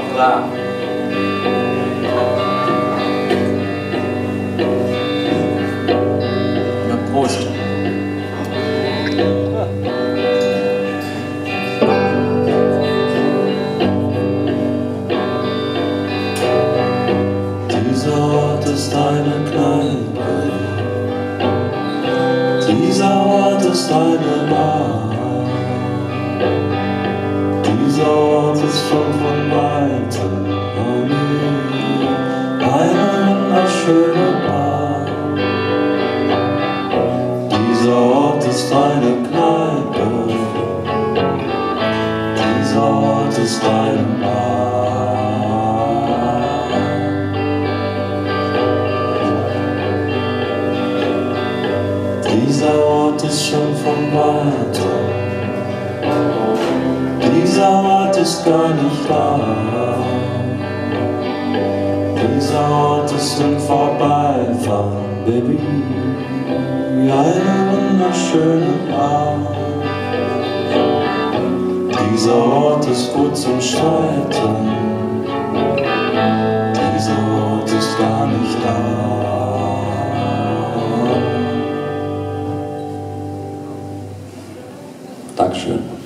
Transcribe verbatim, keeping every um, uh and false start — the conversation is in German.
klar. Ja, Prost. Dieser Ort ist eine Kneipe, dieser Ort ist eine Bar. Dieser Ort ist schon von weitem eine wunderschöne Bar. Dieser Ort ist eine Kneipe, dieser Ort ist eine Bar. Dieser Ort ist schon von weitem, dieser Ort ist gar nicht da. Dieser Ort ist im Vorbeifahren, Baby, eine wunderschöne Bar. Dieser Ort ist gut zum Streiten, dieser Ort ist gar nicht da. Dankeschön.